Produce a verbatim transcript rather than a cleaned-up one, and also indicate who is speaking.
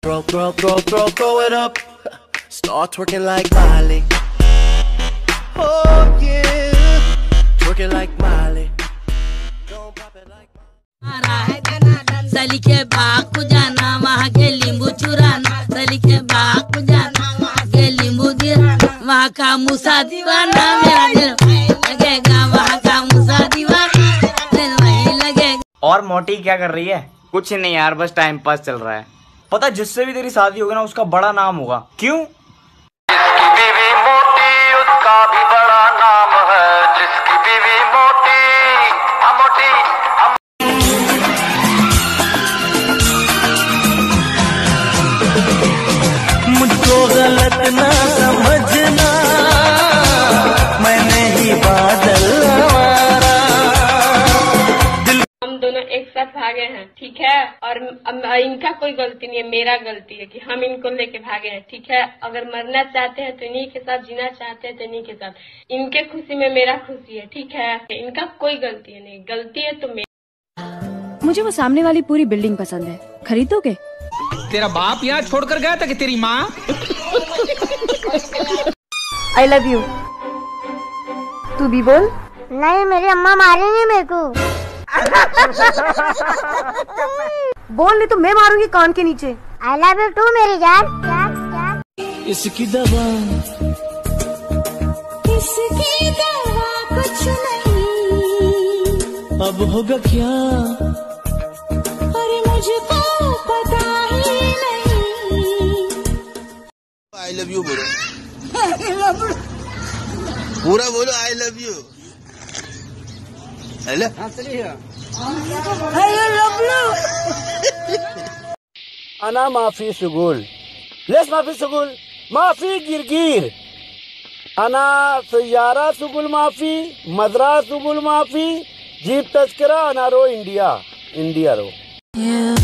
Speaker 1: Throw, throw, throw, throw, throw it up. Start twerking like Miley. Oh yeah, twerking like Miley. Don't pop it like Miley.
Speaker 2: सली के बाग को जाना वहाँ के लींबू चुराना, सली के बाग को जाना वहाँ के लींबू गिराना, वहाँ का मूसा दीवाना मेरा दिल वहीं लगेगा, वहाँ का मूसा दीवाना दिल वहीं लगेगा।
Speaker 3: और मोटी क्या कर रही है? कुछ नहीं यार, बस टाइम पास चल रहा है। पता जिससे भी तेरी शादी होगी ना उसका बड़ा नाम होगा। क्यों?
Speaker 4: जिसकी बीवी मोटी उसका भी बड़ा नाम है, जिसकी बीवी मोटी हम मोटी हम।
Speaker 1: मुझको गलत ना समझना, मैंने ही बादल हमारा।
Speaker 5: हम दोनों एक साथ भागे हैं, ठीक है, और इनका कोई गलती नहीं है, मेरा गलती है कि हम इनको लेके भागे हैं, ठीक है। अगर मरना चाहते हैं तो इन्हीं के साथ, जीना चाहते हैं तो इन्हीं के साथ, इनके खुशी में मेरा खुशी है, ठीक है। इनका कोई गलती है नहीं, गलती है तो मेरी।
Speaker 6: मुझे वो सामने वाली पूरी बिल्डिंग पसंद है, खरीदोगे?
Speaker 7: तेरा बाप यहाँ छोड़कर गया था कि तेरी माँ?
Speaker 6: I love you. तू भी बोल।
Speaker 8: नहीं, मेरी अम्मा मारेंगे मेरे को।
Speaker 6: बोल नहीं तो मैं मारूंगी कान के नीचे।
Speaker 8: आई लव यू टू मेरी जान। जान जान।
Speaker 1: इसकी दवा
Speaker 2: इसकी दवा कुछ नहीं,
Speaker 1: अब होगा क्या?
Speaker 2: अरे मुझको पता ही नहीं।
Speaker 9: आई लव यू बोलो, पूरा बोलो आई लव यू। हेलो
Speaker 1: अना माफी सुगुल, लेस माफी सुगुल, माफी गिरगिर, अना सयारा सुगुल माफी, मदरा सुगुल माफी, जीप तस्करा अना रो इंडिया, इंडिया रो।